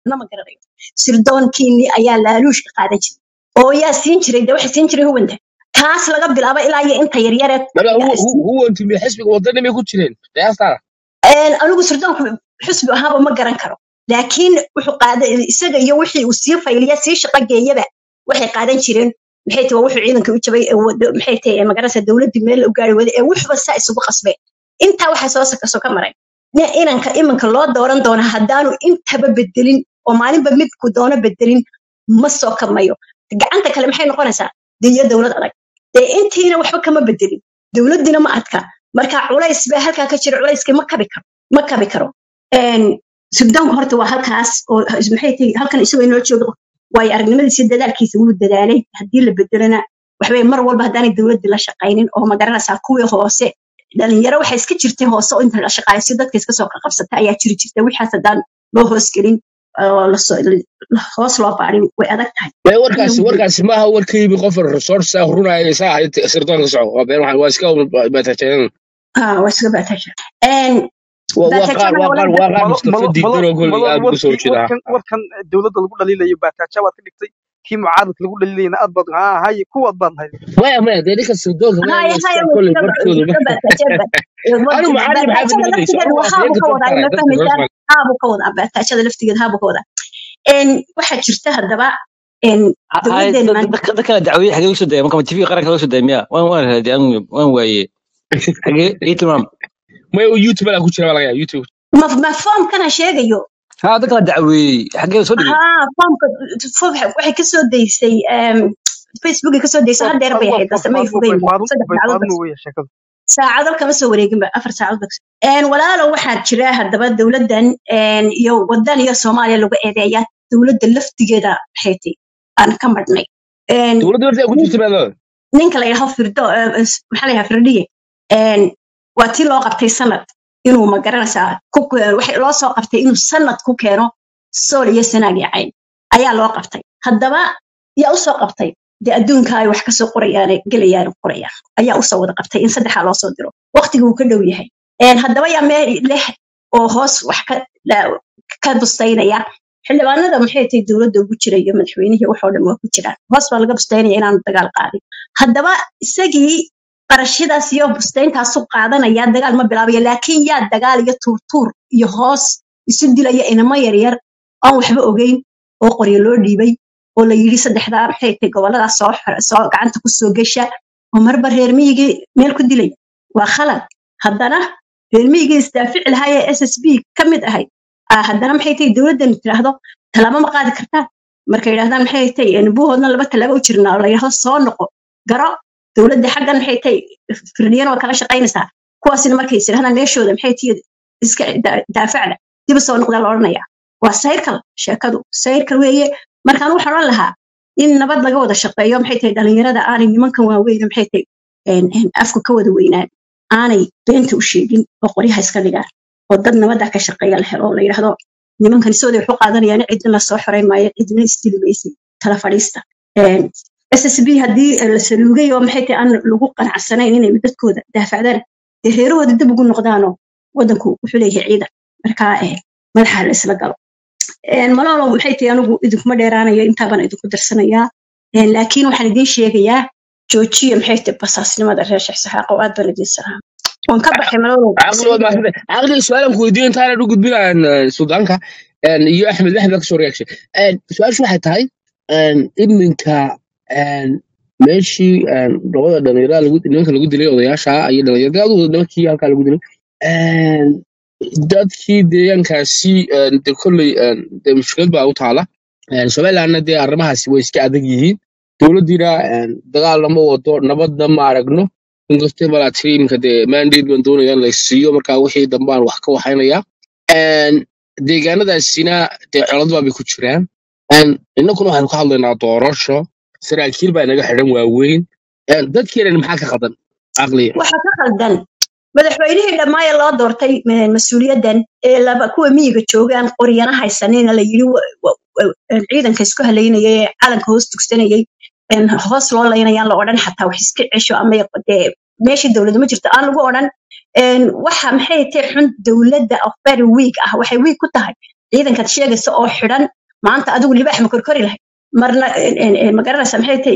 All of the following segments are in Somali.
nama garanayo sirdoonkiini ayaa laaluushka qaadan jiray oo yaa siin jiray de waxa siin jiray huwanta taas laga bilaabo ilaa iyo inta yar yar هو أنت من حسب وضعنا ما يكون شيء لا ترى anigu sirdoonku xusbi ahaaba ma garan karo laakiin wuxuu qaaday isaga iyo wixii uu sii fayliya sii shaqo geeyaba waxay qaadan jireen maxay tahay wuxuu ciidanka u jabay maxay tahay magarasa dawladda meel u gaari wada wuxuba saa isugu qasbay inta waxa soo ka maray inanka imanka loo dooran doona hadaanu intaba bedelin oo maalinba midku doona bedelin ma soo kamayo gacanta kale maxay noqonaysaa diyo dawlad adag intiina waxba kama bedelin dawladina ma adka marka culays ba halka ka jira culayska ma kabi karo sirdoonku horta waa halkaas oo maxay tahay halkan isagoo inoo joogo way aragnimadiisa dadaalkiisa uu dadaalay hadii la bedelana waxbay mar walba hadaanay dawladda la shaqaynin oo ma garanaysaa kuwii hoose dhalinyaro waxay iska jirtay hoose oo inta la shaqaysay dadka iska soo qabsata ayaa jiri jirtay wixaas hadaan loo hoos gelin hoos loo baarin way adag tahay warkaas ma aha warkaybi qof resource ah runaya saa sirdoonka socdo waa been waa iska baataajeen waa iska baataajeen warkan dawladda lagu dhaliilayo baataaja waad ka dhigtay kii mucaaradka lagu dhaliilayna aad baad hay kuwaad baad lahayd ما ذلك الصندوق كل بركود أنا معلم هذا اللي هابو كودا باتاشada laftigeed haabu kooda waxa jirta hadaba dadka dacwada xagee soo deeyay marka TV qaranka soo deeyay waan raadiyay waan waayay xagee itimam ما YouTube la ku jira laga YouTube ma form kana sheegayo dadka dacwada xagee soo deeyay formka waxay ka soo deysay Facebook ka soo deysay hadeer bay ahayd samay fugeyn saacado kama soo wareegin 4 saacadood walaalo waxa jira hadaba dawladdan iyo wadan iyo Soomaaliya lagu eedeeyaa dawladda laftigeeda xeetay aan ka marnay dawladda waxay ku jirtaa ninka la yiraahdo firdo maxaa la yiraahdaa firdiye waa tii loo qabtay sanad inuu ma garanaysaa waxay loo soo qabtay inuu sanad ku keeno sool iyo sanaagi cayn ayaa loo qabtay hadaba yaa u soo qabtay adduunka ay wax ka soo qorayaan galayaan qorayaan ayaa u soo wada qabtay in saddex loo soo diro waqtigu uu ka dhow yahay hadaba yaa meel leh oo hoos wax ka bustaynaya xildhibaanada maxay tahay dawladda ugu jiray iyo madaxweynaha waxa oo dhan waa ku jiraan hoos baa laga bustaynaya inaan dagaal qaadin hadaba isagii qarashadaas iyo bustayntaas u qaadanaya dagaal ma bilaabaya laakiin yaa dagaal iyo tuurtuur iyo hoos isu dilaya inama yar yar aan waxba ogeyn oo qoryo loo dhiibay oo la yiri saddexda maxay tahay gobolada soo gacanta ku soo gasha oo marba reer miyiga meel ku dilay waa khalad haddana reer miyiga istaafic lahaye SSB kamid ahay haddana maxay tahay dawladdan tiraahdo talaabo ma qaadi kartaa marka yiraahdaan maxay tahay buuhoodna laba talaabo u jirnaa la yiraahdo soo noqo garo dawladda xaggan maxay tahay firdiyana waa kala shaqaynaysaa kuwaasina markay yiraahdaan meeshooda maxay tahay iska daafacda dib soo noqda la oranayaa waa sayrkal sheekadu sayrkal weeye markaan waxaan oran lahaa in nabad laga wada shaqeeyo maxay tahay dhalinyarada aanay nimankan waaweyn maxay tahay afku ka wada weynaan aanay beenta u sheegin oo qoryaha iska dhigaan oo dad nabada ka shaqeeya la helo la yiraahdo nimankan soo waxu qaadanayaan cidna la soo xoreyn maayo cidna istilmaysi tala fadhiista SSB hadii la saluugay oo maxay tahay aan lagu qanacsanayn inay dadkooda daafacdaan reerahooda dib ugu noqdaan wadanku wuxuu leeyahay ciidan marka madaxa la isla galo malolo waxay tahay anigu idinku dheeraanayo inta baan idinku darsanayaa laakiin waxaan idin sheegayaa joojiyo maxay tahay basaasnimada reer Sheekh Saxaaq oo aad baan idin salaam waan ka baxay malolo aqli su'aalan ku weydiin taana ugu gudbinaan Suudaanka iyo Axmed Wahab ka soo reaction su'aashu waxay tahay iminka meeshii labada dhalinyarada nimanka lagu dilay odayaasha iyo dhalinyaradu nimankii halka lagu dilay dadkii deegaankaasi kulay mushkilad baa u taala Soomaaliland de arrimahaasi way iska adag yihiin dawladdiina dagaal lama wado nabadna ma aragno inkastoo malaatiimka de mandate baan doonayaan la siiyo marka wixii dambaan wax ka waxaynaya deegaanadaasina de colaad baa ku jiraan innaguna waxaan ka hadlaynaa doorasho saraakiil baa naga xiran waaweyn dadkeena maxaa ka qaldan aqliga waxa ka qaldan madaxweynihii dhamaaya loo doortay mas'uuliyadan ee laba kuwa miyiga joogaan qoryana haysanayna la yiri ciidanka isku haleynayay calanka hoos tugsanayay hoos loo leynayaan la oran xataa wax iska cisho ama meeshii dawladda ma jirto aan lagu oran waxa maxay tahay xun dawladda of very weak waxay weak ku tahay ciidankaad sheegaysa oo xidhan maanta adigu libaax ma korkori lahay marna ma garanaysa maxay tahay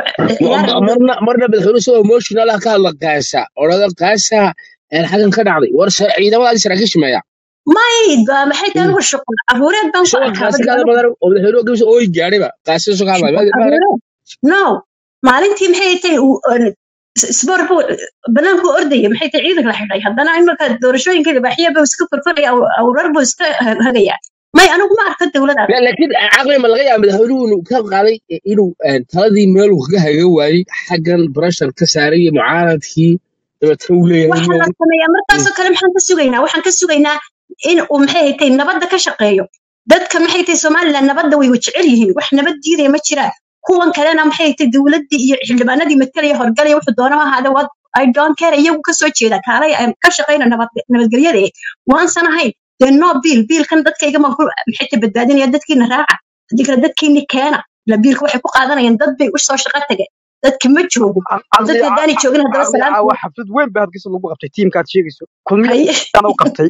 marna madaxweyne soo emotional ah ka hadla qaasa orada qaasa xagan ka dhacday war ciidamada saraakiisha maya mayda maxay tahay anigu shaqo abuureed baan ku arkaa madaxweyne gabadha oo gaadhiba qaasa soo hadlay no maalintii maxay tahay isboorbu banaanku ordaya maxay tahay ciidanka la xidhay haddana in marka doorashooyinka libaaxiyaba iska korkoraya awrarbu iska hagaya may anigu ma arko dawladda laakiin aqli ma laga yaabaa madaxweynuhu ka qaaday inuu taladii meel uu kaga haga waayay xaggan pressure ka saaray mucaaradkii dabadka uu leeyahay waxa la sameeyaa markaasoo kale waxaan ka sugaynaa in uu maxay tahay nabadda ka shaqeeyo dadka maxay tahay Soomaaliland nabadda way jecel yihiin wax nabad diiday ma jiraan kuwan kalena maxay tahay dawladda iyo xildhibaanadii matalaya horgalay wuxuu doono ahaada wad I don't care iyagu ka soo jeeda kaalay ka shaqeynaa nabadgelyada waan sanahay de no biil kan dadkayga ma maxay tahay badbaadinaya dadkiina raaca hadii kale dadkiina keena la biilka waxay ku qaadanayaan dad bay u soo shaqo tagay dadka ma joogo dadka daani joogin hadaba salaam waa xaflad weyn baa hadkiisa lagu qabtay tiimkaad sheegayso kulmiyada u qabtay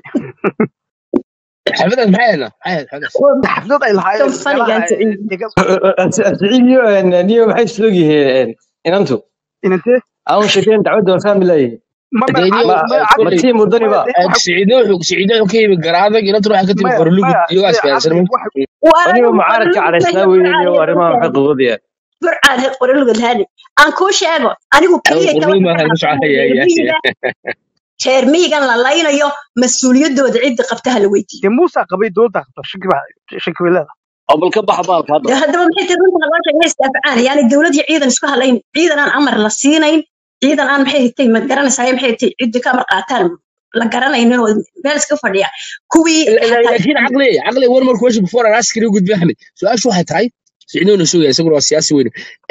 xaflad maxayna xaflad ay lahaayeen سعيديو نيو maxay slogiheen inantu aan sheekeen dacwada family ma tiim wadaniba سعيديو كيف garaada inantu waxa ka timi qorlug iyo asfaasar waniba mucaaradka calaysna weeyeen oo arrimaha waxa qabadaya burcaan qorlug hadi aan ku sheego anigu kaliya teermigan la laynayo mas'uuliyadooda cid qabtaha la weydiiyo Musa qabay dooda shakilada abal ka baxbaalka hadaba maxay tahay runta loo sheegay istaafacaan yani dawladda ciidan isku halayn ciidan aan amar la siinayn ciidan aan maxay tahay ma garanaysaa maxay tahay cid ka amar qaataan la garanaynin oo meel iska fadhiya kuwii laakiin aqli war markuu wajib before askari gudbi ahmed su'aashu waxay tahay sicinoona soo yahay isagoo siyaasi weyn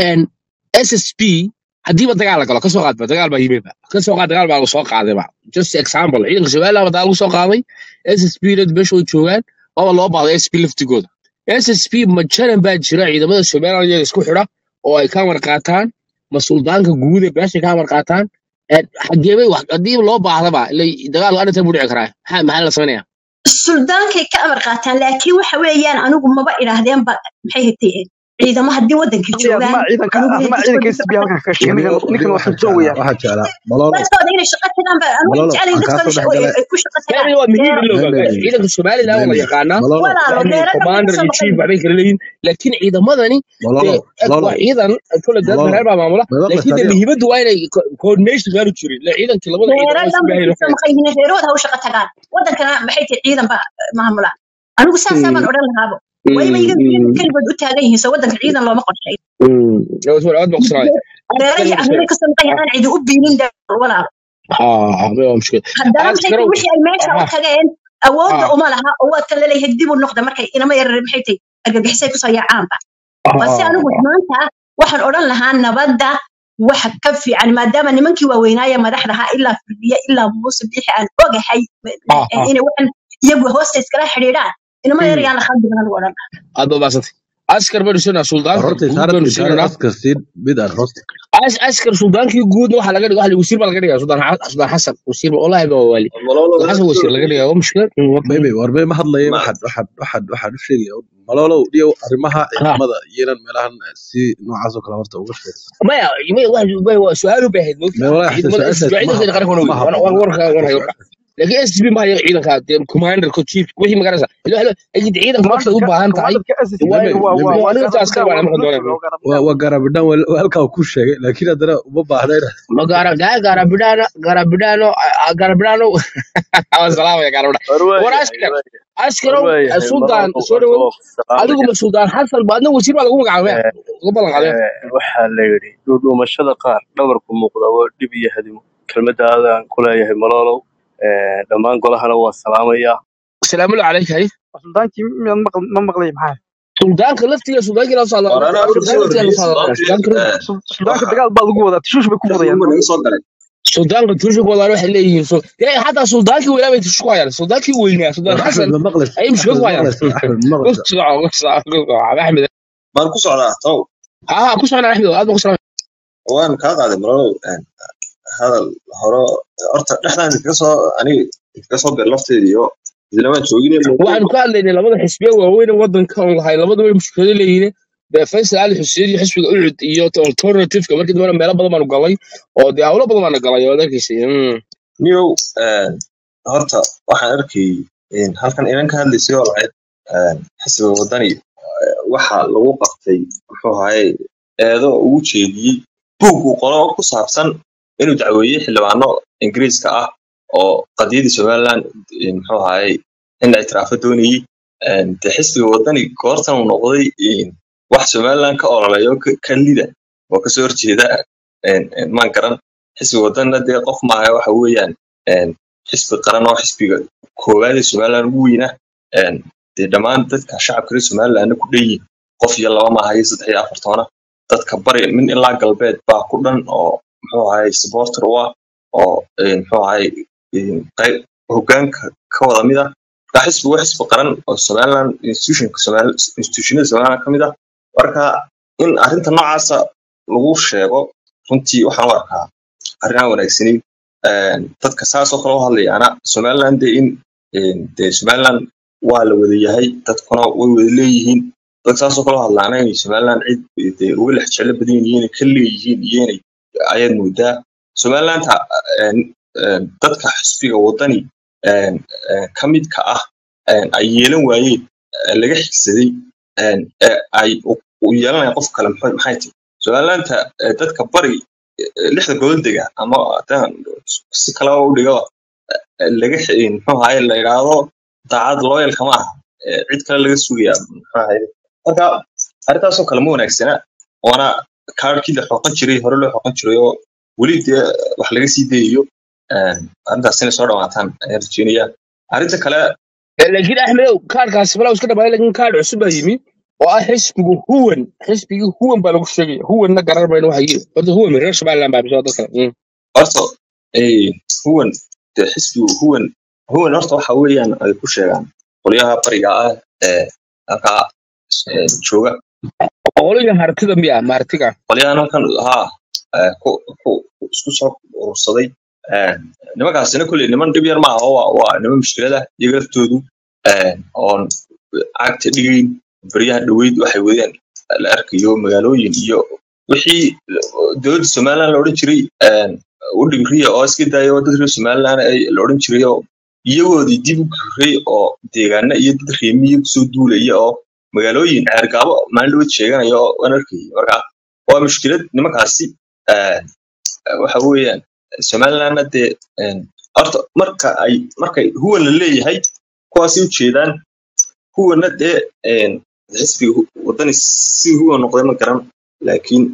SSP hadii ba dagaal la galo ka soo qaad dagaal baa yimid ka soo qaad dagaal baa lagu soo qaaday ba just example ciidanka Soomaaliya baa lagu soo qaaday SSP dad beesho joogan oo loo baaday SSP liftigooda SSP ma jaran baa jira ciidamada Soomaaliya isku xidha oo ay ka war qaataan mas'uuldaanka guud ee beesha ka war qaataan xageebay wax hadii loo baahdaba dagaal aan inta budhici karaa maxaa la sameeyaa suldaanka ka amar qaataan laakiin waxa weeyaan anigu maba ilaahdeen ba maxay hayteen ciidamaha hadii wadanka joogan ciidanka SSP halkan ka sheegay ninkan waxa joogaya waxa jeclaa malolo dadkooda inay shaqo tagaan ba anigu jeclay dadka ku shaqo tagaan waa muhiim loo gaaro ciidanka Soomaaliya wala yaqaana commander in chief waxay kala leeyihiin laakiin ciidamadani waa ciidan kala dadreer baa maamula laakiin muhiimadu waa inay coordination gaar u jirin ciidanka labada ciidan ma qayhina reerooda u shaqo tagaan wadankana maxay tahay ciidan ba maamula anigu saasaan oran lahaabo way ma iga kaligood u taagan yihiin soo wadanka ciidan looma qorshay waa aad maqsanaay reeraha Amerika sanqayaan cid u biilin walaal ma mushkil haddana wixii ay meesha u tageen awoodda uma laha oo waa tan leeyahay dib u noqda markay inama yar maxay tahay argagixisay ku soo yaacaanba balse anigu maanta waxaan oran lahaa nabadda waxa ka fiican maadaama nimankii waaweynaaye madaxdaha ilaa Firdhiya ilaa Muuse bixi aan ogahay inay waxan iyagu hoosta iskala xiriiraan inama yar yaan khalbigan lagu oran aad baasatay askar badisana sultaan askar sid bid ar host askar sultaankii guud waxa laga dhigo waxa wasiir baa laga dhigaa sultaan xasan wasiir wallahi baa wali xasan wasiir laga dhigaa waa mushkil warbay ma hadlayeen waxa u sheegay malolo iyo arrimaha ciidamada yeelan meelahan si noocaas oo kala horta uga sheegay ma waa su'aal u baahayd لكن اس بي ما هي عيدك كوماندر كوتشيف وحي ما قرصه اجد عيدك ما u baahan tahay waa garabidhan halka ku sheegay laakiin hadana uma baahnayna ma garabidano salaam ya garabidano askaro sultan soo dhawo adigu ma sultan xasan baadna wasiir baa lagu magacaabay ugu balan qaday waxa la yiri dhuumashada qaar dhabarku muuqda oo dib iyo hadimo kelmadaadan kuleeyahay malolo dhamaan golahana waa salaamaya salaamu alayka hay suldaanki ma maqlay maxaa suldaanka laftiga suldaanka la soo suldaanka dagaal baa lagu wadaa tishuush bay ku wadayaan suldaanka tishuush wada waxa leeyihiin hatta suldaanki weelay tishuush hayaan suldaanki weynaa suldan xasan ay mushkil hayaan Ahmed baan ku socdaa taw ku socdaa Ahmed aad ku socdaa waan ka qaaday maro هذا هرا أرتا نحن نتكسر أني نتكسر باللفظ ديو لما تشوفيني waxaanu ka hadlaynay labada xisbiye waaweyn ee waddanka on lahay labadaba mushkilado leeyihiin faysal cali xuseen iyo xisbiga ucud iyo alternativeka markii dambena meelo badan baanu galay oo dee hawlo badan baana galay oo arkaysa نيو هرتا waxaan arkay halkan inaan ka hadlaysay oo lahayd xisbiga wadani waxa lagu qabtay wuxuu ahaayay eedo ugu jeediyay buug uu qoro ku saabsan inuu dacweeyay xildhibaano Ingiriiska ah oo qadiyadii Somaliland muxuu ahaayay in ay tiraafo doonayay xisbiga wadani goortan uu noqday wax Somaliland ka ololayo ka lida oo ka soo horjeeda maan garan xisbiga wadani dee qof ma aha waxa weeyaan xisbi qaran oo xisbiga koowaad ee Somaliland ugu weyn dee dhammaan dadka shacabka Somaliland ku dheeyay qof iyo laba ma aha 3 iyo 4 toona dadka bari min ilaa galbeed baa ku dhan oo muxuu ahaayay supporter oo muxuu ahaayay qayb hoggaanka ka wada mid ah xisbi qaran oo Somaliland institutionada Somaliland ka mid ah marka in arrinta noocaas lagu sheego runtii waxaan u arkaa arrin wanaagsan dadka saas oo kale u hadlayana Somaliland in Somaliland waa la wada yahay dadkuna way wada leeyihiin dadka saas oo kale u hadlaana in Somaliland cid weli xajale badan yihiin ka leeyihiin iyeenay ayad moodaa Somaliland dadka xisbiga wadani ka mid ka ah ay yeelan waayeen laga xigsaday ay u yeelanayaan qof kale maxay tahay Somaliland dadka bari lixda gobol dega ama si kala u dhigo laga muxuu ahaayay la yiraahdo daacad loyal kama ah cid kale laga sugayaa muxuu ahaayay marka arrintaas oo kale ma wanaagsana wana kaarkii la xoqan jiray hore loo xoqan jiray oo weli wax laga sii deeyo arrintaas inay soo dhawaataan ayaan rajeynayaa arrinta kale laakiin axmedow kaarkaas falaw iska dhabaay laakiin kaar cusub baa yimi oo ah xisbiga huwan baa lagu sheegay huwanna garar bayna waxa yiri horta huwan reer Somaliland baa bisoo dadka horta huwan xisbiga huwan horta waxa weeyaan ay ku sheegaan qoliyaha bariga ah halka jooga qoliyaha hartida miya martiga qoliyaha halkan isku soo urursaday nimakaasina kulli niman dhib yar ma aha waa niman mushkilada iyaga laftoodu oo agta dhigayn bariyaha dhaweyd waxay wadeen la arkayo magaalooyin iyo wixii dowladda Somaliland la oran jiray u dhigriya oo iska daayo dadka Somaliland ay la oran jiray oo iyagoodii dib u guuray oo deegaana iyo dad reemiyo soo duulaya oo magaalooyin ceergaabo maalin loo sheeganayo oo arkay marka waa mushkilad nimakaasi waxa weeyaan Somaliland horta markay huwan la leeyahay kuwaas u jeedaan huwana xisbiga wadani si huwan noqday ma garan laakiin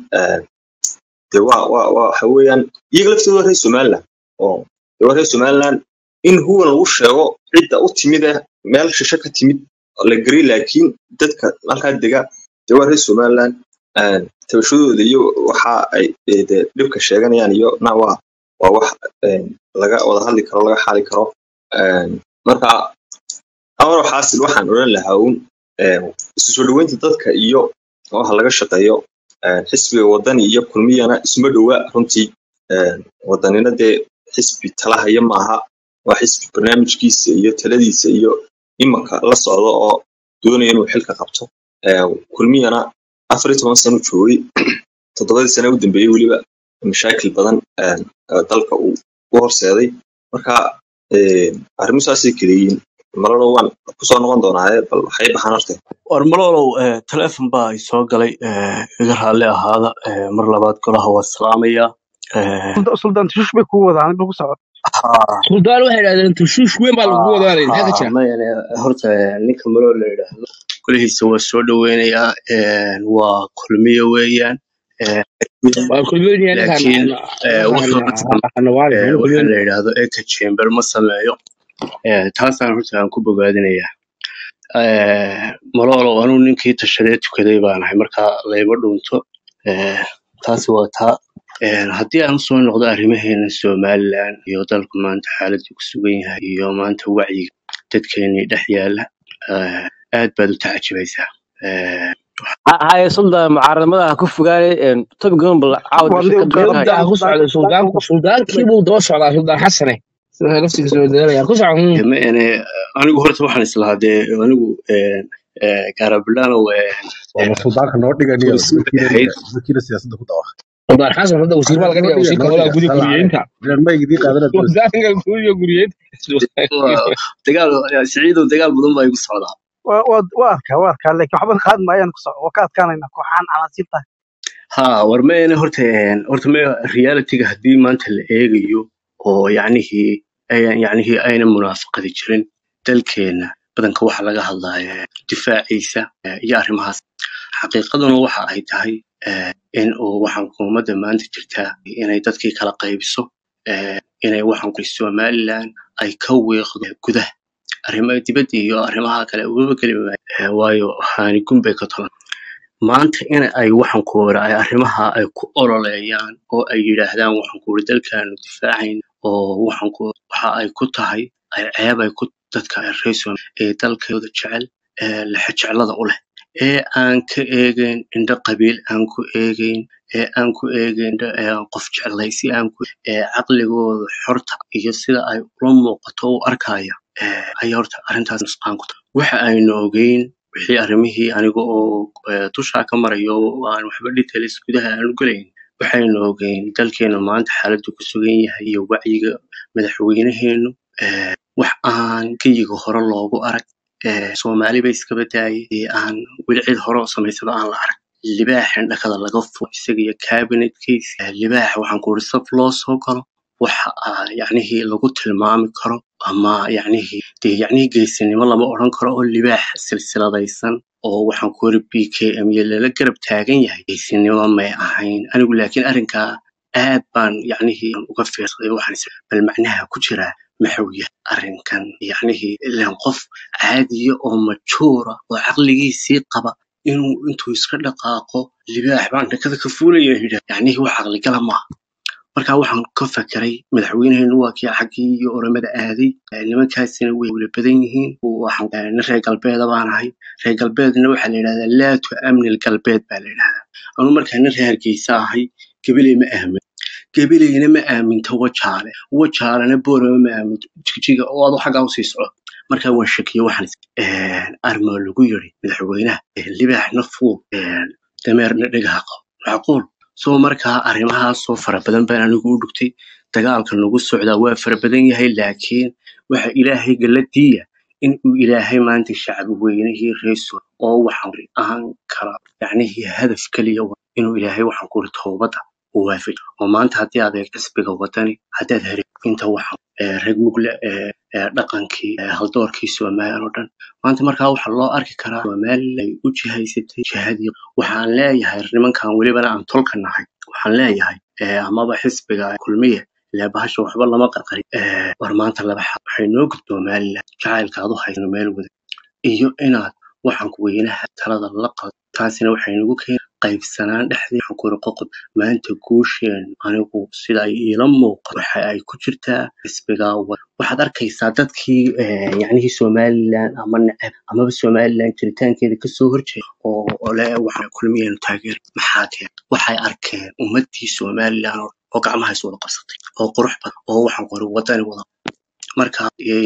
waxa weeyaan iyaga laftooda reer Somaliland oo reer Somaliland in huwan lagu sheego cidda u timid meel shisha ka timid la gari laakiin dadka halka dega reer Somaliland tabashadooda iyo waxa ay dhibka sheeganayaan iyo waa wax laga wada hadli karo laga xali karo marka awro xaasil waxaan oran lahaa isu soo dhaweynta dadka iyo waxa laga shaqeeyo xisbiga wadani iyo kulmiyana isma dhawa runtii wadanina xisbi talahaya maaha waa xisbi barnaamijkiisa iyo taladiisa iyo imaka la socdo oo doonaya inuu xilka qabto kulmiyana 14 sano joogay 7 sano u dambeeyay waliba mashaakil badan dalka uu horseeday marka arrimahaasi kaliin maralo waan ku soo noqon doonaa bal waxay baxaan hortay war malolow telefoon baa ay soo galay iga raali ahaada mar labaad golaha waa salaamaya sultan tushush bay ku wadaan ku socod sultan waxay yiraahdeen tushush weyn baa lagu wadaan maxaa ka jira horta ninka malolo la yiraahdo kulihiisa waa soo dhaweynaya waa kulmiye weeyaan laakiin waxaan la yiraahdo echo chamber ma sameeyo taasaan horta aan ku bogaadinayaa malolo anuu ninkii tashaday tukaday baan ahay marka layba dhunto taasi waa taa haddii aan soo noqdo arrimaheena Somaliland iyo dalka maanta xaaladdu ku sugan yahay iyo maanta wacyiga dadkeena dhex yaala aad baad u tacajibaysaa هاي سلطة معارضة كفجاري طب جنب العودة سلطان كيبو دوش على سلطان حسنة نفسك سوداء كوش عن ma ane anigu horta waxaan islahaa dee anigu gaarabildhaan oo waa suldaanka noo dhiganayo wasiir bay ahayd nimankiina siyaasadda ku dawaqa وضع حسن هذا وزير noo مالك dhiga وزير noo كهولا dhiga جودي salla كوريين caleyk تا ilan maygidii qaadanad doonaysa وزير كوريا كوريين Waa dagaal siciidow dagaal badan baa igu socdaa waa arkaa laakiin waxba qaad maayaan ku soco waa ka adkaanayna kooxaan canaasiibta ha war ma ane horta ma realityga haddii maanta la eegayo oo yacnihii ayna munaafaqadi jirin dalkeena badanka waxa laga hadlaya difaaciisa iyo arrimahaas xaqiiqaduna waxa ay tahay in uu waxaan xukuumadda maanta jirtaa inay dadkii kala qaybiso inay waxaan ku Somaliland ay ka weeqdo gudaha arrimaha dibadda iyo arrimaha kale uga kali waayo haani gumbay ka talan maanta in ay waxaan ku waraay arrimaha ay ku ololeeyaan oo ay yiraahdaan waxaan ku dalkaanu difaacayn oo waxa ay ku tahay ay ceeb ay ku dadka reeson ee dalkooda jecel la jeclada u leh aan ka eegin indha qabiil aan ku eegin aan ku eegin qof jeclaysi aan ku caqligooda xorta iyo sida ay ula muuqato u arkaya ay horta arrintaas nusqaan ku tahay waxa aynu ogeyn wixii arrimihii aniga oo dusha ka marayo aan waxba details gudaha aan galayn waxaynu ogeyn dalkeena maanta xaaladdu ku sugan yahay iyo wacyiga madaxweynaheenu wax aan kayiga hore loogu arag Soomaali bay iska badaayay aan wili cid hore oo samaysada aan la arag libaaxan dhakada laga furo isaga iyo cabinetkiisa libaax waxaan ku saf loo soo galo waxa yacnihii lagu tilmaami karo ama yacnihii geesinimo lama oran karo oo libaax silsiladaysan oo waxaan ku BKM lala garab taagan yahay geesinimo may ahayn anigu laakiin arrinka aad baan yacnihii uga fiirsaday waxaan bal macnaha ku jira maxawiya arrinkan yacnihii ilaan qof caadiya oo majuura oo caqligiisii qaba intuu iska dhaqaaqo libaax baan dhakada ka fuulaya yacnihii wax caqli gala maaha marka waxaan ka fakiray madaxweynaheenu waa kii xaggii iyo oramada aaday nimankaasina way wala badan yihiin waxaan reer galbeed baan ahay reer galbeedna waxa la yiraahdaa laa tu'amnil galbeed baa la yiraahdaa anu markaan reer Hargeysa ahay gabileyna ma aaminto wajaalana boorama ma aaminto jijiga oo aad xagga u sii socdo marka waan shakiyo waxaan armo lagu yiri madaxweynaha libaaxna fuul dameerna dhagaha qabo macquul soo markaa arrimahaas soo fara badan baan anigu u dhugtay dagaalka nagu socdaa waa fara badan yahay laakiin waxa ilaahay galadiya in uu ilaahay maanta shacab weynihii reeso oo waxaan ahaan kara yacnihii hadaf kaliya inuu ilaahay waxaan ku toobada u waafajiyo oo maanta haddii aad xisbiga wadani haddaad heri inta waxaan rag mugle dhaqankii haldoorkii Soomaaliya oo dhan maanta markaa waxa loo arki karaa Soomaaliya ay u jihaysatay jihadii waxaan leeyahay nimankan waliba aan tolka nahay waxaan leeyahay amaba xisbiga kulmiye la bahasho waxba lama qarqari war maanta laba waxay noo gudbeen Soomaaliya jacaylkaadu hayno meel wada iyo inaad waxaan ku weynaha talada la qado taasina waxay nagu keenay qaybsanaan dhexdii xukuur qoqod maanta guusheen anigu sida ay ila muuqato waxa ay ku jirtaa xisbiga waxaad arkaysaa dadkii yacnihii Somaliland ama nacab ama Somaliland jiritaankeeda ka soo horjeeda oo la waxa kulmiyeen taageer maxaa keen waxay arkeen ummadii Somaliland oo gacmaha soo qabsatay oo qurux badan oo waxaan qori wadani wada marka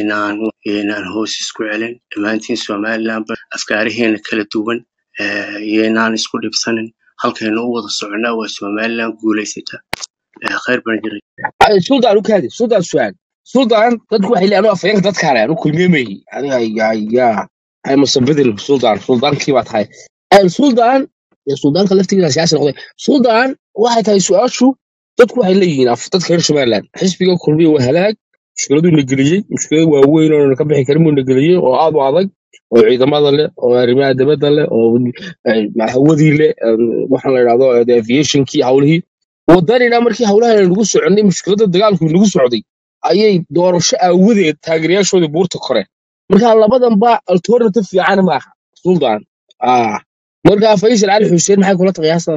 inaan hoos isku celin dhammaantiin Somaliland afkaariheena kala duwan inaan isku dhibsanin halkeena u wada soconaa waa Somaliland guuleysata khayr baan jiray سلطان وكادي سلطان سؤال سلطان تدخل حيلي أنا أفهم تدخل على أنا كل ميمي أنا يا هاي مصبدل سلطان كيف هاي السلطان يا سلطان خلفتي إلى سياسة القضية سلطان واحد هاي سؤال شو تدخل حيلي يناف تدخل شمالان حس بيجو كل مية وهلاك مشكلة النقلية مشكلة وين أنا كم بيحكرموا النقلية وعضو عضق وعيد ما ضل ورماية دم ضل مع هودي له وحنا الأعضاء الأفيشن كي حوله waddanina markii hawlaha lagu soconay mushkilada dagaalku lagu socday ayay doorasho awoodeed taageerayaashooda buurta koreen marka labadan ba alternative fiican ma aha sultan marka Faysal Ali Xuseen maxay kula qiyaastaa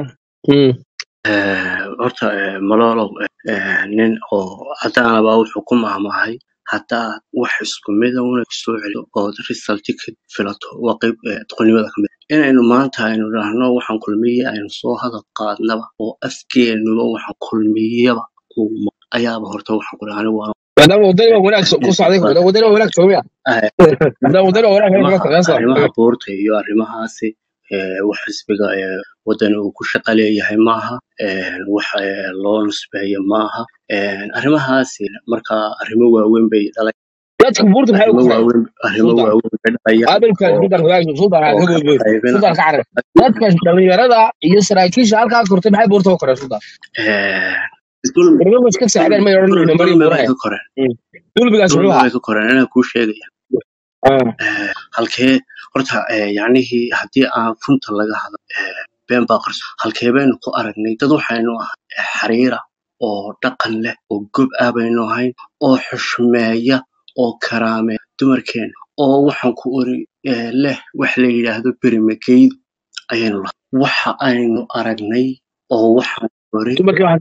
horta malolo nin oo hadana baa wuxuu ku maamahay hataa wax isku mid ah una soo celiyo oo result ka filato waa qayb taqoonimada kamid inaynu maanta aynu raahno waxaan kulmiyay aynu soo hadal qaadnaba oo afkeenuba waxaan kulmiyaba ayaaba horta waxaan ku raahno maadaama wadani wanaag ku socday wadani wanaag soomiya maadaama wadani wanaag ka tagaasa arrimaha boorta iyo arrimahaasi wax xisbiga wadani uu ku shaqo leeyahay maaha wax loo nusbeeyo maaha arrimahaasi marka arrimo waaweyn bay dhalay dadka buurta maxay ugu arrimo waaweyn bay dhalayaan aabilka sultan ka carab dadka dhalinyarada iyo saraakiisha halkaa kortay maxay buurta u koreen sultan dulmigaas ka saxdeen ma yaran mari buuraha dulmigaas wuxuu ahaa ka koreen ana ku sheegaya halkee horta yacnihii haddii aan runta laga hadlo been baa qarso halkee baynu ku aragnay dad waxaynu ahay xariira oo dhaqan leh oo gob ah baynu ahayn oo xushmeeya oo karaameeya dumarkeena oo waxaan ku ori leh wax la yidhaahdo berimakeyd ayaynu lahay waxa aynu aragnay oo waxaan ori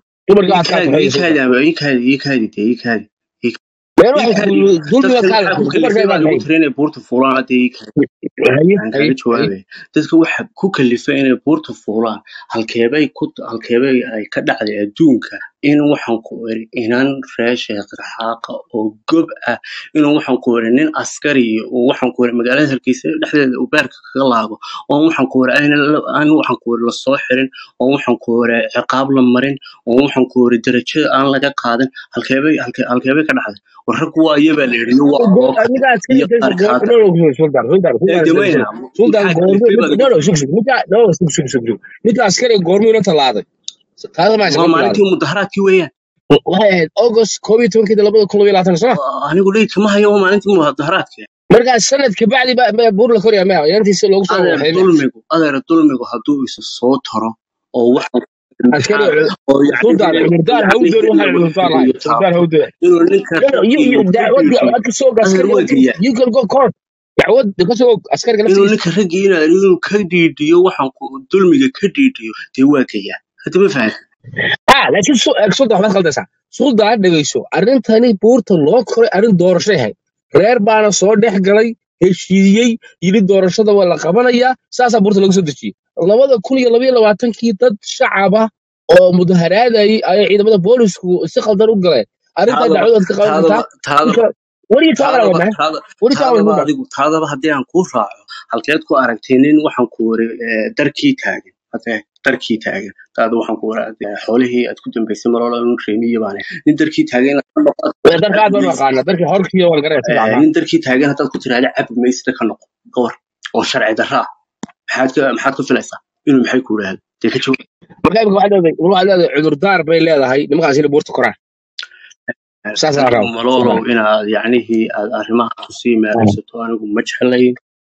buurta fuulaan dadka waxa ku kalifa inay buurta fuulaan halkeebay ay ka dhacday adduunka in waxaan ku eri inan reesheekh xaaqa oo gob ah inuu waxaan ku eri nin askari oo waxaan ku eri magaalada halkiisa dhexdeeda uu beerka kaga laabo oo waxaan ku eri aan waxaan ku eri la soo xirin oo waxaan ku eri ciqaab la marin oo waxaan ku eri darajada aan laga qaadan halkeebay ka dhacday warrag waa iyaba la yiri ninka askari goormuu inta laaday maalintii mudaharaadkii weeyaan waxay ahayd August 12 sano anigu leeyka ma hayo maalintii mudaharaadkii markaas sanadka bacdi baa buur la koriyaa ma yantiisa loogu soo waxay dulmigu hadduu isu soo taro oo wax askari sultan murdaan hawdar you can go court dacwad ka soo askariga inuu ninka ragiina inuu ka dhiidiyo waxaan ku dulmiga ka dhiidiyo dee waa kaya hadda ma fahan laakiin sultan waxaad khaldaysaa sultan dhageyso arrintani buurta loo koray arrin doorasho yahay reer baana soo dhex galay heshiiyey yiri doorashada waa la qabanayaa saasaa buurta lagu soo dejiyey 2022 dad shacaba oo mudaharaadayay ay ciidamada boolisku si qaldan u galeen arrinta dacwada ka qabantaa taadaba haddii aan kuu raaco halkeed ku aragtay nin waxaan ku wari darkii taagan taada waxaan ku wari xoolihii aad ku dambaysay maroola nin reemiye baan nin darkii taagan nin darkii taagan haddaad ku tiraahda cabi maysida ka noqo gawar oo sharci darra maxaad ka filaysaa inuu maxay ku yidhaahdo dee ka jawaab marka imika waxaad leedahay cudurdaar bay leedahay nimankaas inay buurta koraan maloolow inaad yacnihii aad arrimaha kusii meeraysato anigu ma jeclayn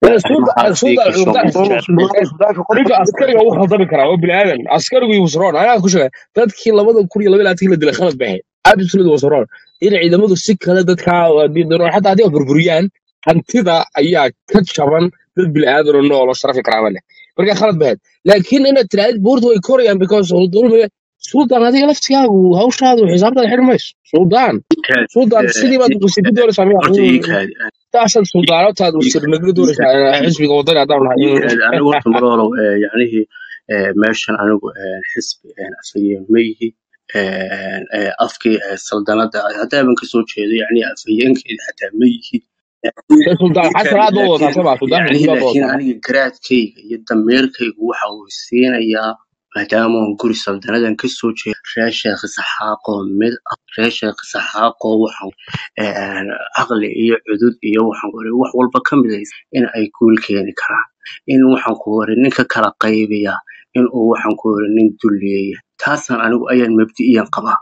askariga wuu khaldami karaa waa biniaadan askarigu wasroon anaa ku sheegay dadkii 2022 la dilay khalad baxay absolute wasroon in ciidamadu si kale dadkaa xataa haddii ay burburiyaan hantida ayaa ka jaban dad biniaadan oo nool oo sharafi karaama leh markaa khalad baxeed laakiin inaad tiraahid buurta way korayaan because dulmiga sultan adiga laftigaagu hawshaadu xisaabtaada xidhi mayso sultan sidii baad ku doonaysaa taasad suldaanotaad usirnaga doonaysaa xisbiga wadani haddaan nahay anigu horta maroolow yacnihii meeshan anigu xisbi afhayeen ma yihi afkii saldanada haddaaban ka soo jeedo yacni afhayeenkeeda xataa ma yihi laakiin aniga garaadkayga iyo dameerkaygu waxa uu siinayaa maadaama aan guri saldanadan ka soo jeedo reer sheekh saxaaqoo mid ah reer sheekh saxaaqoo waxaan caqli iyo cudud iyo waxaan ku wax walba ka midaysa in ay guul keeni karaan in waxaan ku wari ninka kala qaybiya in uu waxaan ku wari nin dulleeya taasaan anigu ayaan mabdi'iyan qabaa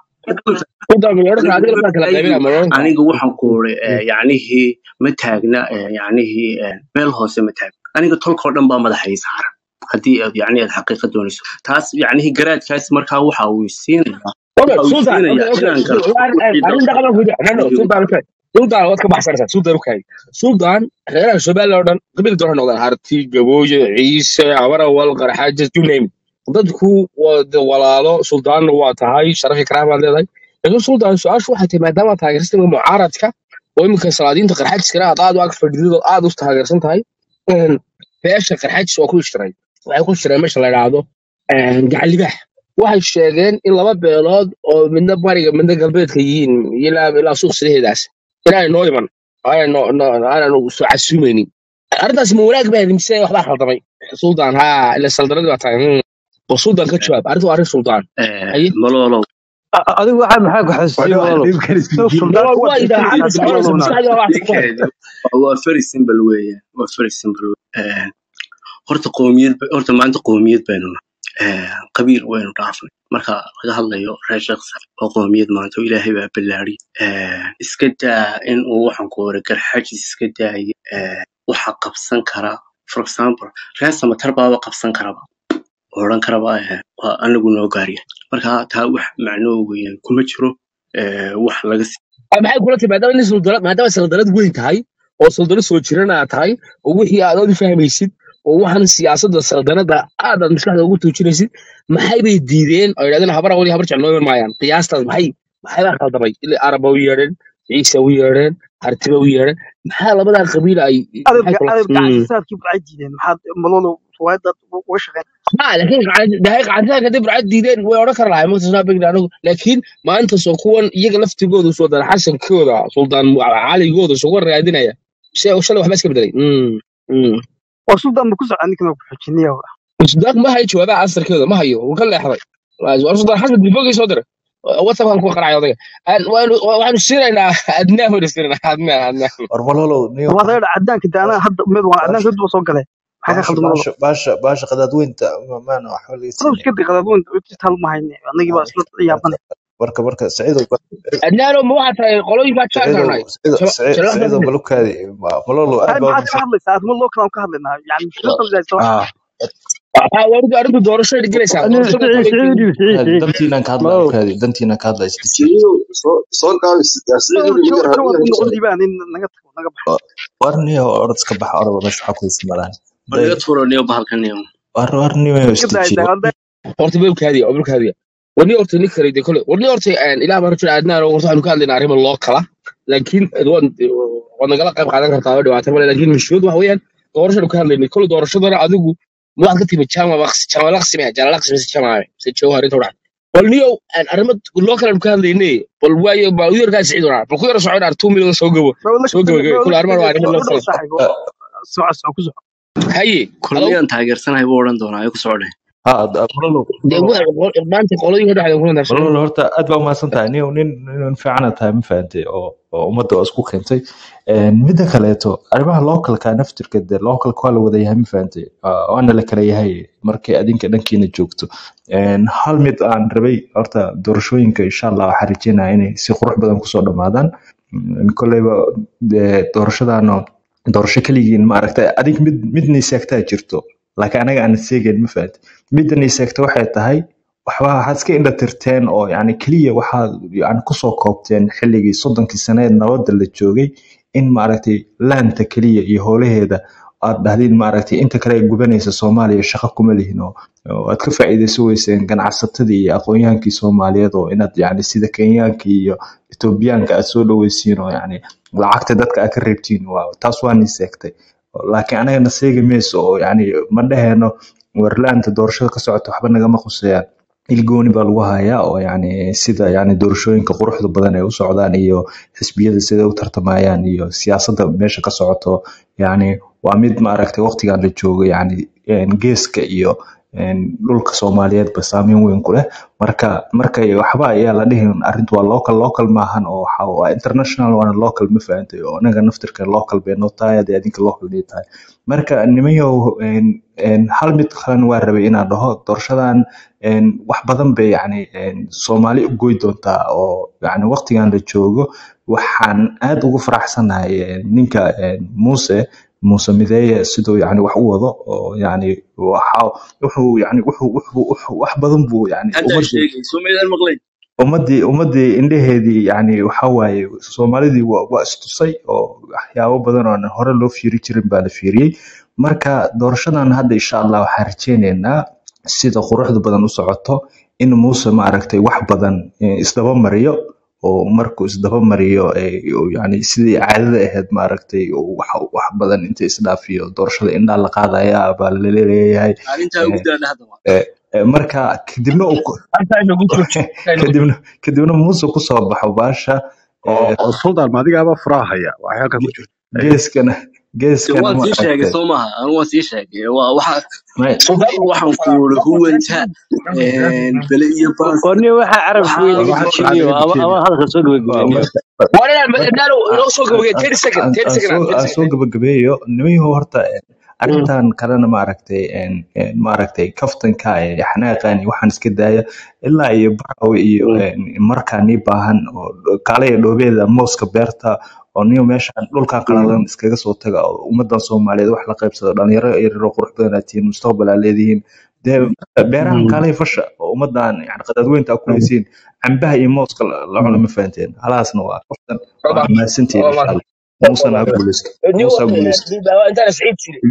aniga waxaan ku wari yacnihii ma taagna yacnihii meel hoose ma taagna aniga tolkoo dhan baa madaxay saaran haddii aad yacni aad xaqiiqa doonayso taas yacnihii garaadkaas markaa waxa uu siinayaa sultan waad ka baxsanaysaa sultan reeraha shabeelle oo dhan qabiil doona noqdaan harti gabooye ciise abarawal qarxaajas you name dadku waa walaalo sultaanna waa tahay sharafi karaamaad leedahay laakiin sultan su-aashu waxay tahay maadaama taageersatay mucaaradka oo iminka salaadiinta qarxaajiskana aad u ag fadhido aad u taageersan tahay beesha qarxaajis waa ku ishtiray waxay ku ishtireen meesha la yidhaahdo gacan libaax waxay sheegeen in laba beelood oo midna bariga midna galbeedka yihiin ilaa suuq sideedaas inaan noo iman aanan soo casuumaynin arrintaas ma wanaag baa mise waxbaa khaldamay suldaan haa ila saldanadii baa tahay وسلطان كتشواب عرفتوا عارف سلطان اي ملولو adigu waxa maxaa ku xasuusiyay والله وايد عارف هو very simple way very simple horta qoomiyad horta maanta qoomiyad baynu qabiil waynu dhaafnay marka laga hadlayo reer shakhsi oo qoomiyad maanta ilaahay baa bilaari iska daa in uu waxan ku hore garxajis iska daay waxa qabsan kara for example reer samatar baa qabsan kara oran karaba anagu noo gaariya marka taa wax macno weyn kuma jiro wax laga maxay kula timaadaan in maadaama saldanad weyn tahay oo saldanad soo jirana tahay oo wixii aad u fahmaysid oo waxan siyaasadda saldanada aad maskaxda ugu tuujinaysid maxay bay diideen oo yiraahdeen habar wali habar jeclooyeen maayaan qiyaastaas maxay la khaldamay ilaa arabo u yeedeen ciise u yeedeen hartiba u yeedeen maxaa labadan qabiil ay saadkii bacay diideen maxaa malolo ruwaayada uga shaqeyn لكن عندنا كده برعد ديدين ويورا كرلا ما تصنع بيننا لكن ما أنت سكون يجلس تجود سودان حسن كذا سلطان علي جود سكون رادينا يا شيء وش له حبس كبدري وسلطان بكوز عندك ما بحكيني سلطان ما هي شو هذا عصر كذا ما هي وكل يحضر سلطان حسب الفوق صدره وثقة كون قرعة يضيع وأنا سيرنا أدناه ورسيرنا أدناه أرملولو نيو ما غير عدناك أنت أنا حد مدوى عدناك كنت بصوق عليه حاجة خلد مرة باشا قدادوين ما أنا أحاول يصير مش كده قدادوين تتهل ما هيني أنا جيب أصلا ياباني بركة سعيد أدناه لو مو حتى قولي باتشارنا سعيد وبلوك هذه ملولو أنا ما أتكلم ساعات من لو كلام كهلنا يعني مش نقدر زي سوا أرد دورش اللي جلس دمتينا كهذا هذه دمتينا كهذا صار ورني أرد كبح أرد مش حكوا اسمه ولا تفرو نيو بهالكنيو ورني أرتبك هذه أبرك هذه ورني أرتني كريدي كله ورني أرتي يعني إلى ما رجع عندنا ورثنا نكال لنا عريم الله كلا لكن وانا قال قيم قاعدين كرتاوي وعتبر لكن مش شود وهويا دورش نكال لنا كل دورش ده أدوجو ما أقدر تبي تشامع بس تشامع لقس مية جل لقس بس تشامع سيتشوه هري ثورة والنيو أن أرمت كل كلام نكال لنا والواي بعير كاس عيدنا بكل رسعين أرتوم مليون سوقه كل أرمر وعريم الله سوا هاي كلنا نتاجر سنة يبورن دونا يكسره maanta qoladii hada waxay ku nafsan horta aad baa u mahadsantahay nin fiicana tahay ma fahantay oo ummadda oo isku keentay midda kaleeto arrimaha localka naftirkeeda localka waa la wada yahay ma fahantay waana la kala yahay markay adinka dhankiina joogto hal mid aan rabay horta doorashooyinka insha Allah waxaan rajeynayaa inay si qurux badan kusoo dhamaadaan kolleyba doorashadaano doorasho kaligiin ma aragtay adig midna seegtaa jirto laakiin anaga aan seegeen ma fahantay midna seegta waxay tahay waxaad iska indha tirteen oo yani kaliya waxaad yani kusoo koobteen xilligii 30 sanadeed nabadda la joogay in ma aragtay laanta kaliya iyo howlaheeda aad dhahdeen ma aragtay inta kale ay gubanaysa Soomaaliya shaqo kuma lihin oo aad ka faa'iideyso weyseen ganacsatada iyo aqoon-yahankii Soomaaliyeed oo inaad yani sida Kenyaanka iyo Etoobiyaanka aad soo dhaweysiin oo yani lacagta dadka aad ka reebtiin taas waa niseegtay laakiin anaga naseega meeso oo yani ma dhaheeno warlaanta doorashada ka socota waxba naga maqusayaan ilgooni baa lagu hayaa oo yani sida yani doorashooyinka quruxda badan ay u socdaan iyo xisbiyada sida u tartamayaan iyo siyaasadda meesha ka socoto yani waa mid ma aragtay waqtigan la joogo yani geeska iyo dhulka Soomaaliyeed ba saameyn weyn ku leh marka waxba ayaa la dhihin arintu waa local maahan oo waa international waa local ma fahantay oo anaga naftirka local bay noo tahay adinka local tahay marka nimayo hal mid kale waa rabay inaan dhaho doorashadan wax badan bay yani Soomaali u gooy doontaa oo yani waqtigan la joogo waxaan aad ugu faraxsanahay ninka Muuse Mideeye sidoo yani wax u wado oo yani wuxuu wax badan buu yani ummadii indhaheedii yani waxa waaye Soomaalidii waa istusay oo waxyaabo badan oo hore loo fiiri jirin baa la fiiriyay marka doorashadan hadda insha Allah waxaan rajeynaynaa sida quruxda badan u socoto in Muuse ma aragtay wax badan isdaba mariyo oo markuu isdaba mariyo yani sidii caadada ahayd ma aragtay wax badan inta isdhaafiyo doorashada indha la qaadaya baa la leeyahay marka kadibna halkaa inoogu jooji kadibna muuse ku soo baxo baasha oo sultan maadigaaba furaha haya waxay halkaa ku jirta geeskana waan sii sheegay maaragtay soo maaha anu waan sii sheegay suldaanku waxaan kuuli huwanta bele iyo baas qorniyo waxaa carabka weyn iga waxaa tijiniyo caadi ama hadalka soo gabagabeeniyo inoo soo gabagay 30 second 30 second aan soo gabagabeeyo nimanyahow horta arrintan kalena maaragtay kaftanka xanaaqan iyo waxaan iska daaya ilaa iyo bacaw iyo markaa nii baahan oo kaalaya dhoobeeda mooska beerta oo niyo meeshaan dhulkan qalalan iskaga soo taga oo ummadan Soomaaliyeed wax la qaybsado dhalinyaro yar qurux badan aad tihiin mustaqbal aad leedihiin dee beerahan kaalay fasha oo ummadan yani qadadweynta ku leeysiin cambaha iyo mooska la cuno ma fahanteen halaasna waa kaftan waa maasantiin insha Allah موسى ناقولسك موسى ناقولسك انت سعيد تيري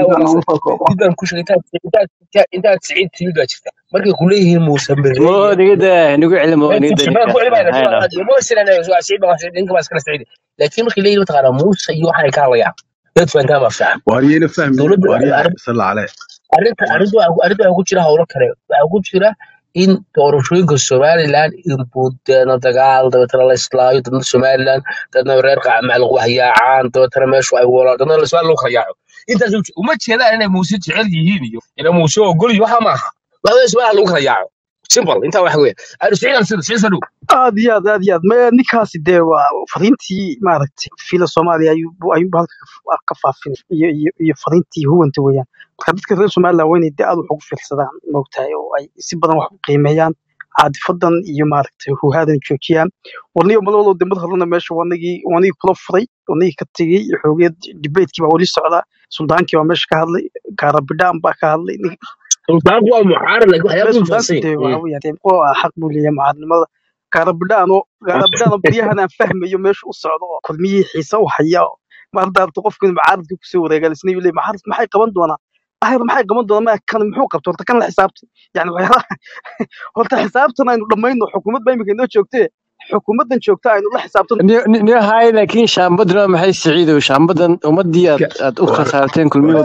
جدا كل شيء انت سعيد تيري جرتا markay ku leeyihiin Muuse Mbere mo digada nagu cilmo digada mo sirana soo sacid ma sacid inka maskala sacid laakiin markay leeyihiin taqaana Muuse iyo waxay ka hadlayaan dad fanta ma faham waariyeen fahmi waariye sala ale arinta ku jira hawlo kale waxa ku jira in doorashooyinka Somaliland in budana dagaal dadna la islaayo dadna Somaliland dadna reer qacmaal waxyaacaan dadna meeshu ay wala dadna la soo khayaaco intaas uma jeedaan inay Muuse jecel yihiin iyo inay Muuse ogol iyo waxa maaha waxa su'aal lagu khayaaco simple inta wax weyn aanu siciidan aad iyo aad ma ninkaasi dee waa fariintii maaragtay fiila Soomaaliya ayuu halka ka faafin iyo fariintii huwanta weeyaan marka dadka reer Soomaaliya waa inay dee aad wax ugu fiirsadaan moogtahay oo ay si badan wax u qiimeeyaan caadifadan iyo maaragtay huhaadan joojiyaan warniyo malawlo dambad horna meesha wanigi kula furay wanigi ka tagay xogeed debate-kii baa wali socda suldaankii baa meesha ka hadlay gaarabidhaan baa ka hadlay suldaanku waa mucaarad laakiin waxyaabo faasiin waa weeyaan oo xaq buu leeyahay mucaarnimada gaarabidhaan bariyahan aan fahmayo meesha u socdo oo kulmiyii xiisa u haya maardaarto qofku mucaaradka ku soo wareegalisnay leeyahay mucaarad maxay qaban doonaa maxay qaban doonaa ma kan muxuu qabto horta kan la xisaabtan yani waxyaalaha horta xisaabtan aynu dhamayno xukuumad baa imika inoo joogtee xukuumadan joogta aynu la xisaabtan niyo hay laakiin shaambadna maxay siciido shaambadan ummadii aad u khasaarteen kulmiyo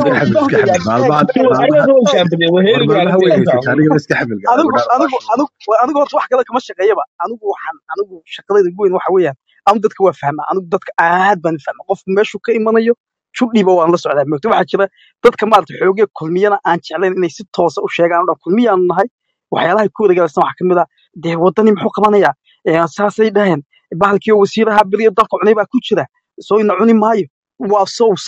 anigu horta wax kale kama shaqeeyaba anigu shaqadayda ugu weyn waxa weeyaan anigu dadka waa fahmaa anigu dadka aad baan fahmaa qofku meeshuu ka imanayo judhiiba waan la socdaa moogta waxaa jira dadka maarata xoogee kulmiyana aan jeclayn inay si toosa u sheegaan dhan kulmiyaanu nahay waxyaalaha ku wareegaysan waxa kamid ah dee wadani muxuu qabanayaa saasay dhaheen bahalkii wasiiraha beriya dalka cunay baa ku jira soo ina cuni maayo waa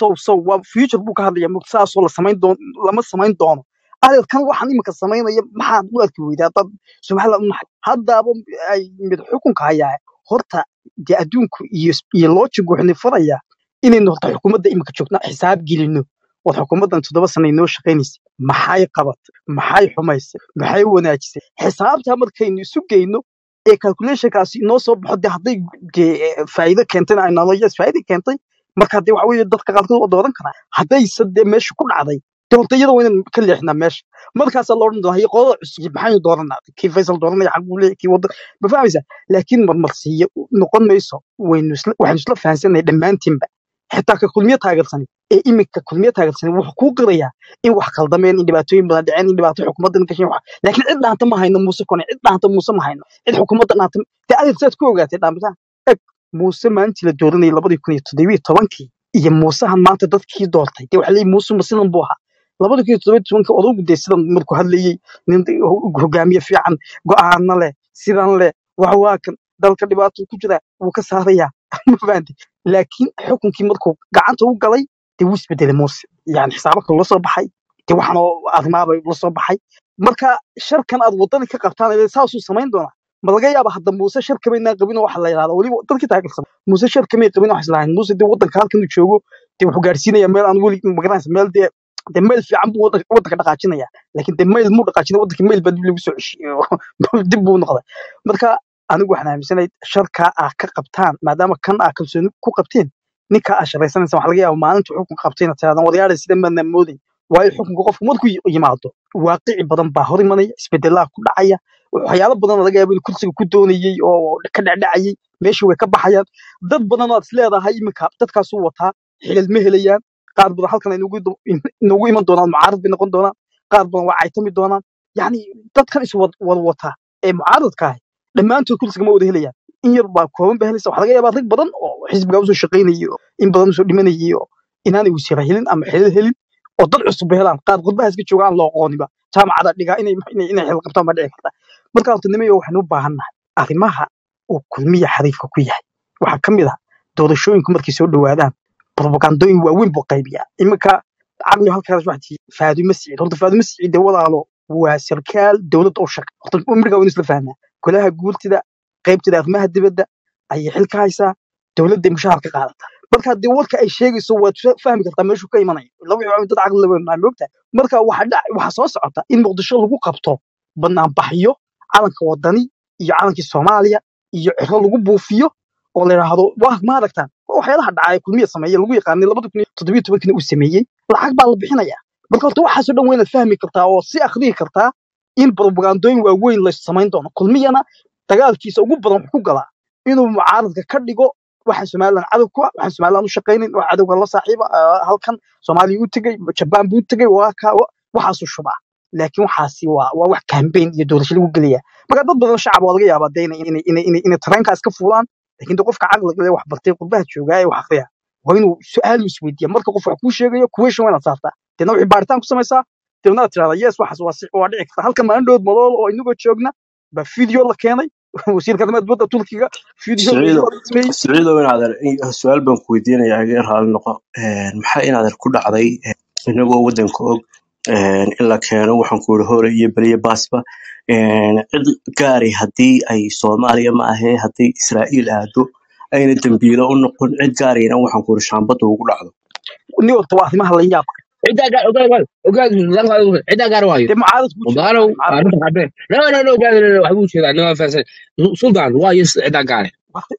waa future buu ka hadlaya moogta saasoo lama samayn doono adeerkan waxaan imika samaynaya maxaad u adki weydaa dad Soomaaliland u nahay haddaaba ay mid xukunka hayaa horta dee adduunku iyo logic wuxuu farayaa inaynu horta xukuumadda imika joogna xisaab gelino oo xukuumaddan 7 sano inoo shaqaynaysa maxay qabatay maxay xumaysay maxay wanaajisay xisaabta markaynu isu geyno ee calculationkaasi inoo soo baxo dee hadday faa'iido keentayna ay nolosha faa'iido keentay marka dee waxa weeye dadka qaarkood oo dooran kara haddayse dee meesha ku dhacday dee horta iyada waa inaan ka leexnaa meesha markaasaa la odhan doonaa qodada cusub maxaynu dooranaa kii Faysal dooranaya xaq buu leeyahay kii wadda ma fahmaysaa laakiin marmarsiiyo noqon mayso waxaynu isla fahansanahay dhammaantiinba xitaa ka kulmiye taageersan ee imika kulmiye taageersan wuxuu ku qirayaa in wax qaldameen in dhibaatooyin badan dhaceen in dhibaato xukuumaddan ka shaqeyn laakiin cid dhaanta ma hayno Muuse kone cid dhaanta Muuse ma hayno cid xukuumaddan dhaanta taa aad saad ku ogaatay dhaamta Muuse maanta la dooranay 2017 iyo Muusahan maanta dadkii doortay dee waxa leeyahay Muuse masidan buu ahaa 2017 odagu dee sidan markuu hadlayay nin hogaamiye fiican go'aana leh sidan leh waa kan dalka dhibaato ku jira wuu ka saarayaa ma fahanti laakiin xukunkii markuu gacanta u galay dee wuu isbedelay Muuse yani xisaabka la soo baxay dee waxaan arrimaha la soo baxay marka sharkan aad wadada ka qabtaan ee saas uu samayn doona ma laga yaabaa hadda Muuse shar kamayna qabin waxa la yiraahdo waliba dadkii taageersan Muuse shar kamay qabin wax islaahin Muuse dee wadanka halkan uu joogo dee wuxuu gaarsiinaya meel aan wali magaranaysa meel dee meel fiican buu wadanka dhaqaajinaya laakiin dee meel muu dhaqaajinaya wadanka meel bad lagu soo ceshiyo dib buu noqday marka anigu waxaan aaminsanahay sharka ah ka qabtaan maadaama kan ah kalsooni ku qabteen ninka ah sharaysanaysa waxa laga yaabaa maalinta xukunka qabtayna taadan wadayaal sida madna moodin waayo xukunka qofku markuu yimaado waaqici badan baa hor imanaya isbedelada ku dhacaya waxyaalo badan laga yaabo in kursiga ku doonayay oo ka dhacdhacayay meesha way ka baxayaan dad badan oo isleedahay imika dadkaas uu wataa xilal ma helayaan qaar badan halkan ay nagu iman doonaan mucaarad bay noqon doonaan qaar badan waa caytami doonaan يعني dadkan is wata ee mucaaradka ah dhammaantood kursiga ma wada helayaan in yar baa kooban ba helaysa waxa laga yaabaa rag badan oo xisbiga u soo shaqeynayo in badan u soo dhimanayay inaanay wasiir helin ama xilal helin oo dad cusub helaan qaar qurbaha iska joogaan loo qooniba jaamacada dhiga inay xil qabtaan ma dhici karta marka hortanimada waxaan u baahannahay arrimaha uu kulmiya xariifka ku yahay waxa ka mid ah doorashooyinku markay soo dhawaadaan propagandooyin waaweyn buu qaybiyaa iminka caqli halkaas wax Faadumo Saciid horta Faadumo Saciid walaalo waa sarkaal dawladda oo shaqo horta umriga waa isla fahnaa kulaha guurtida qaybtida arrimaha dibadda ay xilka haysaa dawladda mushaharka qaadata marka hadii warka ay sheegayso waad fahmi kartaa meeshu ka imanayo laba iyo dad caqli laba ma moogta marka waxa soo socota in Muqdisho lagu qabto banaan baxyo calanka wadani iyo calankii Soomaaliya iyo ciro lagu buufiyo oo la yiraahdo waa ma aragtaan waxyaalaha dhacay kulmiye sameeyay lagu yaqaanay 2017 uu sameeyay lacag baa la bixinaya marka horta waxa soo dhan weyn fahmi kartaa oo si akhriyi kartaa in propagandooyin waaweyn la sameyn doono kulmiyana dagaalkiisa ugu badan ku galaa inuu mucaaradka ka dhigo waxa Soomaaliland cadow ku ah waxa Soomaaliland u shaqeynay waxa cadowga la saaxiiba halkan Soomaaliya u tagay Japan buu tagay waxa soo shubaa laakiin waxaasi waa wax campaign iyo doorasho lagu galiya marka dad badan shacab wada laga yaabaa in tareenkaas ka fuulaan laakiin qofka caqliga leh wax bartay qurbaha jooga ay wax akhriya waa inuu su'aal isweydiiyo marka qof wax ku sheegayo question wayna saartaa dina wixii baaritaan ku samaysaa dina tirada yes waxaas waa dhici karta halka maalin dhood malool oo inagu joogna ba video la keenay wasiirka dibadda Turkiga video Saciido inaad su'aal baan ku weydiinayaa iga raali noqo maxaa inaad ku dhacday inagoo wadanka og in la keeno waxaan ku hore iyo bariye baasba cid gaari hadii ay Soomaaliya ma ahe hadii Israa'iil aado ayna dambiilo u noqon cid gaarina waxaan ku shaambada ugu dhacdo ni horta waa arrimaha la yaab عدا قال وايد dee mucaarad ku jira وقالوا عارف عبد لا قال حبوش كذا انه فاز سلطان وايس عدا قال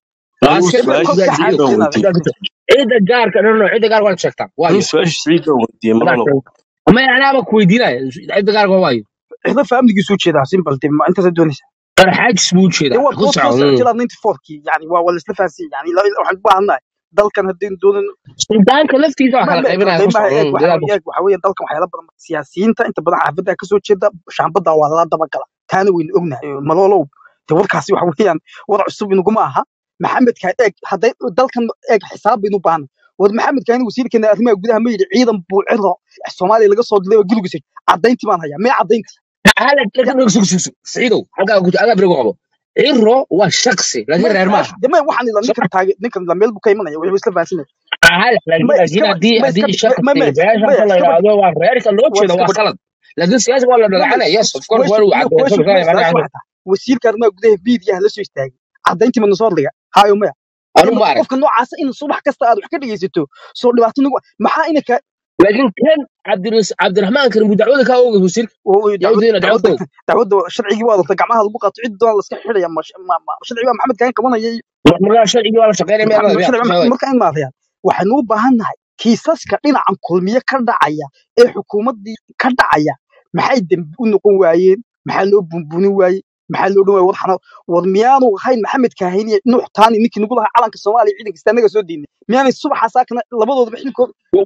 عدا قال كانوا عدا قال وايد شكتا وايد سؤال سعيد ودي مرة ما يعني انا بكويدينا عدا قال وايد ixda faamligiisu jeedaa simple dee ma inta doonaysa انا حاج سموت dee كذا waa qof soo socda 94kii yani waa wala isla faasay yani waxaan u baahanahay dalkan hadii doonan سلطان كلفتي ذا على قيبنا waxa weeye dalkan waxyaalo badan siyaasiyiinta inta badan xaafadda ka soo jeeda shaambada waa la daba gala taana weyn ognahay malolow dee warkaasi waxa weeyaan war cusub inuguma aha maxamed ka eeg haday dalkan eeg xisaab inu baahan war maxamed kaani wasiirkeena arrimaha gudaha ma yiri ciidan buu ciro Soomaaliya laga soo dilay gulugiisa cadayntii baan hayaa ma cadayn هلا كده سعيدو حاجه بريغو قبو عيرو والشخصي لكن غير ما dema waxaan ila ninkan la meel buu ka imanaya wuxuu isla faansinay هلا لكن دي الشخص اللي بيعيش كل هذا وغيرك اللي وجهه هو غلط لكن السياسه ولا دلعنا يس اوف كورس ولا wasiirka arrimaha gudaha biidiyaha la soo istaagay cadayntii ma soo dhiga hayo ma انا ما اعرف qofka noocaas in subax kasta aad wax ka dhageysato soo dhibaato maxaa inaka لكن كان عبد الرحمن كان مدعوه كاوغ وسير يودينا dawladda sharcigii waa dadka gacmaha lagu qaato cid doon la iska xiraya sharciga maxamed kaan qabanayay ما شرعي ولا شقينا marka in maadayaan waxaan u baahannahay kiisaska dhinacan kulmiye ka dhacaya ee xukuumadii ka dhacaya maxay dambi u noqon waayeen maxaa loo bunbunin waayay maxaa loo dhawaay warxano war miyaanu ahayn maxamed kaahiniye nuux taani ninkii nagu lahaa calanka Soomaaliya ciidanka istaanaga soo diinay miyaanay subaxa saakana labadooda xilkood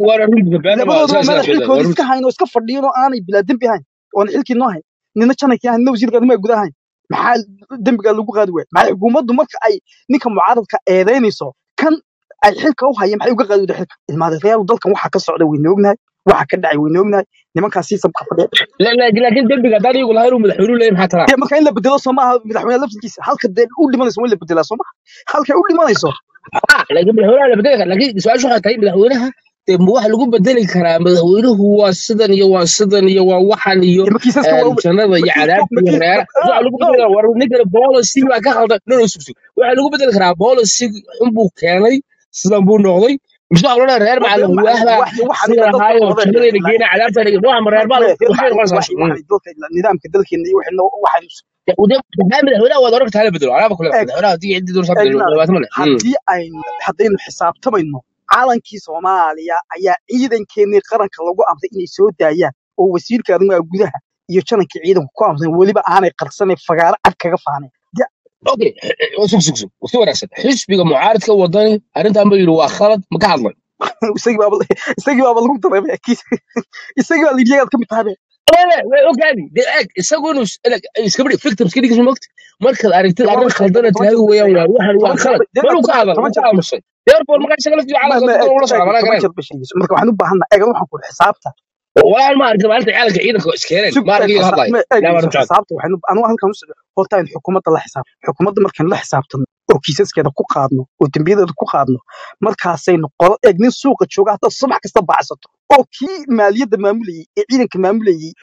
labadooda iska hayno iska fadhiyano aanay bilaa dambi ahayn oo xilkii noo hayn nina janakii ahayn wasiirka arrimaha gudaha ahayn maxaa dambiga lagu qaadi waayay maxay xukuumaddu marka ay ninka mucaaradka eedeynayso kan ay xilka u hayeen maxay uga qaadi waayay xilka ilmaadayaan dalkan waxa ka socda weyn ognahay waxa ka dhacay weyn ognahay nimankaas si sabka fadhiya لكن dambiga dad iyagu lahayn madaxweynuhu leeyahay maxaa tara marka in la bedelo Soomaha madaxweynaha laftiisa halka dee u dhimanayso in la bedelo Soomaha halka u dhimanayso لكن madaxweynaha la bedeli laakiin su'aashu waxay tahay madaxweynaha waxa lagu bedeli karaa madaxweynuhu waa sidan iyo waa waxan iyo jannada iyo cadaabta iyo reer waxa lagu bedeli war ninka policy waa ka khaldan waxa lagu bedeli karaa policy xun buu keenay sidan buu noqday مش معقول reer macallin waxa haayo jannada geena cadaabta waxa reer baa nidaamka dalkeena iyo waxa وده madaxweynaha waa dorogta hala bedelo alaaba kule madaxweynaha hadii cid door soo bedelo hadaynu xisaabtamayno calankii Soomaaliya ayaa ciidankeennii qaranka lagu amray inay soo daayaan oo wasiirka arrimaha gudaha iyo janankii ciidanku ku amray waliba aanay qarsanay fagaaro cad kaga faanay اوكي وسو wanaagsan xisbiga mucaaradka wadani arintan ba yiri waa khalad ma ka hadlay isagii baa lagu dareemay isagii baa liidiyaad ka mid tahay لا اوكي دي اك يسوون اسكبري فيكتورز كده اسمه وقت مركز اريتد waa ارن way sheegtay خلدنا 10 تهاوي jeer ويا sheegay ويا روح 10 خلد jeer ولو كهذا 10 jeer وكهذا مصي يرفض ما قاعد يشغل في على ma صدق ولا صعب انا 10 قال jeer ba sheegay marka waxaan u baahanaa eega waxaan ku xisaabta والله ما ارجع مالك عيالك عيدك اسكيرين sug ما ارجع هذا لا ما eegayso رجعت xisaabta waxaan anu halkan u socdo horta in xukuumadda la xisaab xukuumadda markaan la xisaabtano oo kiisaskeeda ku qaadno oo dembiyadeeda ku qaadno markaasaynu qolo eeg nin suuqa jooga hadda subax kasta baacsato oo kii maaliyadda maamulayay ee ciidanka maamulayay